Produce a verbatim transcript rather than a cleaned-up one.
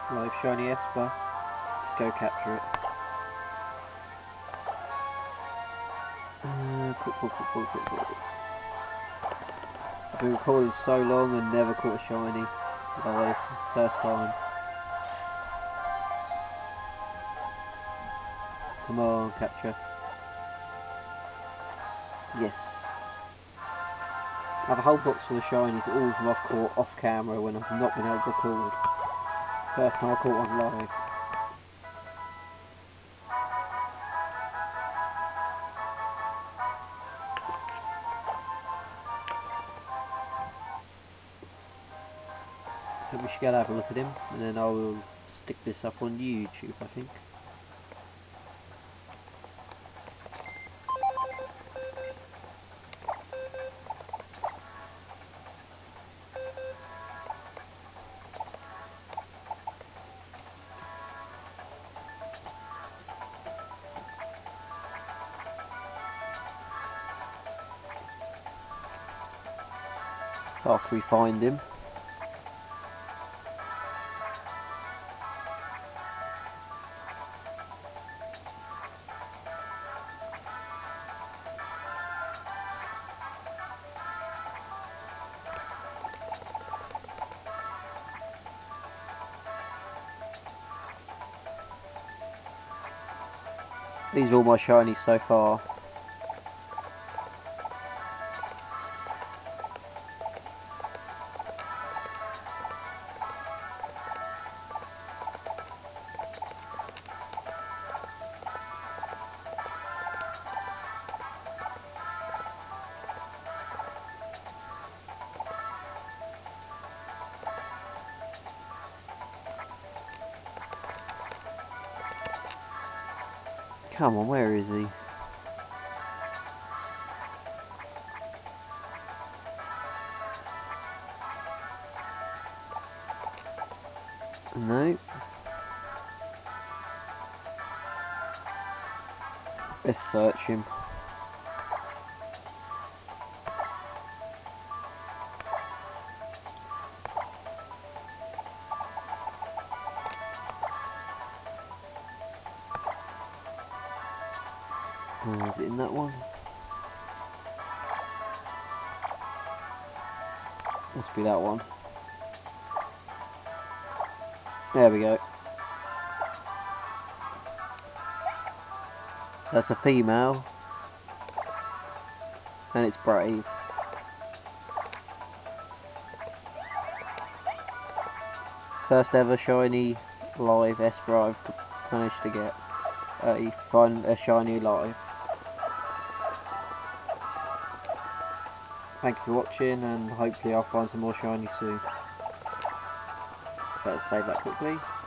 Live shiny Esper. Let's go capture it. Uh, cool, cool, cool, cool, cool, cool. I've been recording so long and never caught a shiny live. First time. Come on, capture. Yes. I have a whole box full of shinies, all of them I've caught off camera when I've not been able to record. First time I caught one live. So we should go have a look at him, and then I will stick this up on YouTube, I think. So after we find him, these are all my shinies so far. Come on, where is he? No. Let's search him. Oh, is it in that one? Must be that one. There we go. So that's a female. And it's brave. First ever shiny live Esper I've managed to get. A, find a shiny live. Thank you for watching, and hopefully I'll find some more shiny soon. Let's save that quickly.